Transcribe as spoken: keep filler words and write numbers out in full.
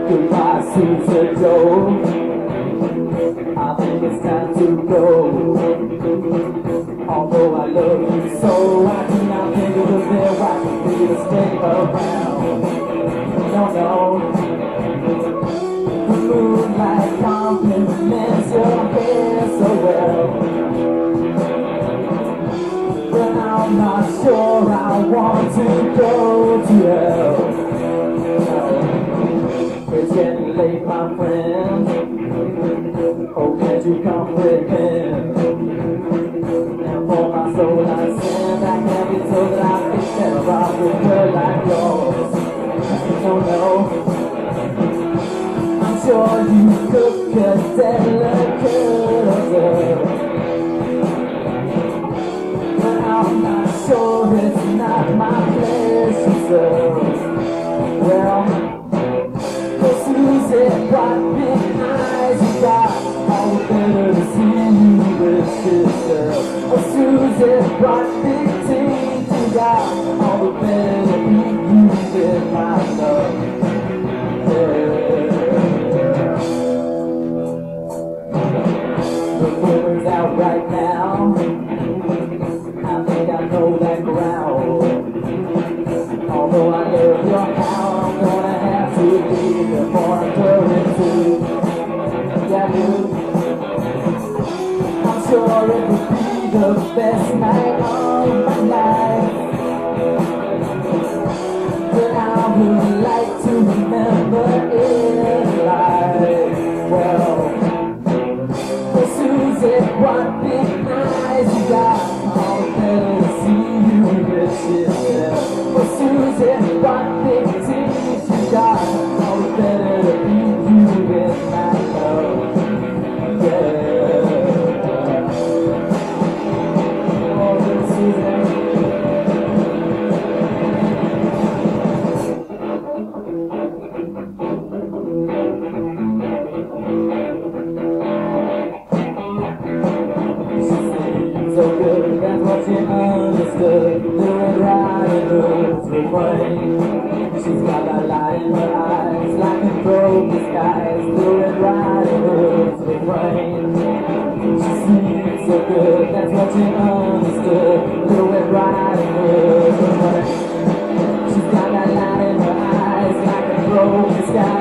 Goodbye, Suzi-Joe. I think it's time to go. Although I love you so, I cannot think of a better way for you to stay around. No, no. The moonlight compliments your hair so well, but I'm not sure I want to go to hell. It's getting late, my friend. Oh, can't you comprehend? And for my soul I sin, I can't be told that I think that about with her like yours. No, no. I'm sure you cook a delicate, but I'm not sure it's not my place to serve. Well, Suzi, what big eyes you got, all the better to see you with yourself. Oh Suzi, what big teeth you got, all the better to meet you with my love. Yeah. The weather's out right now, I think I know that ground. Although I love your how, I'm gonna have to leave before I go into. Yeah, dude, I'm sure it would be the best night of my life, but I would like to remember it like, well, oh Suzi, what big eyes you got, all the better to see you with yourself. Oh Suzi, what big teeth you got, all the better to be you with my love. Yeah. Oh, little Suzi. So good, that's what you understood. Do it right and lose the rain. She's got that light in her eyes, like a broke disguise. Do it right and lose the rain. She seems so good, that's what you understood. Do it right and lose the rain. She's got that light in her eyes, like a broke disguise.